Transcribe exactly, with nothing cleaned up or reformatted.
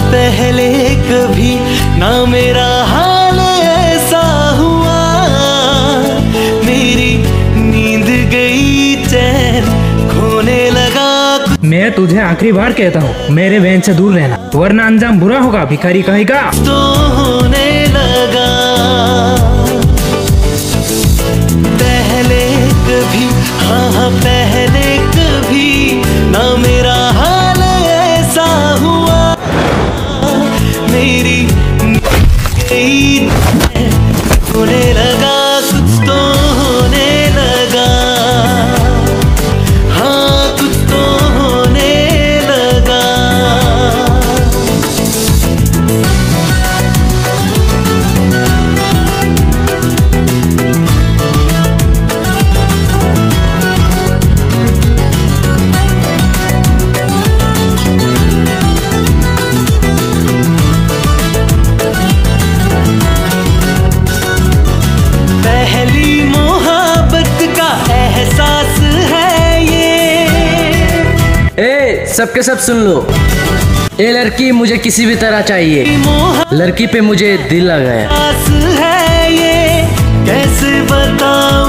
पहले कभी ना मेरा हाल ऐसा हुआ, मेरी नींद गई चैन खोने लगा। मैं तुझे आखिरी बार कहता हूँ मेरे बहन से दूर रहना, वरना अंजाम बुरा होगा, भिखारी कहेगा। तो होने लगा पहले कभी, हाँ हाँ पहले कभी ना मेरा हाल ऐसा हुआ, मेरी गई होने लगा, कुछ तो होने लगा, हाँ कुछ तो होने लगा। पहली मोहब्बत का एहसास है ये। ए सबके सब सुन लो, ये लड़की मुझे किसी भी तरह चाहिए, लड़की पे मुझे दिल लगा है। है ये कैसे बताऊं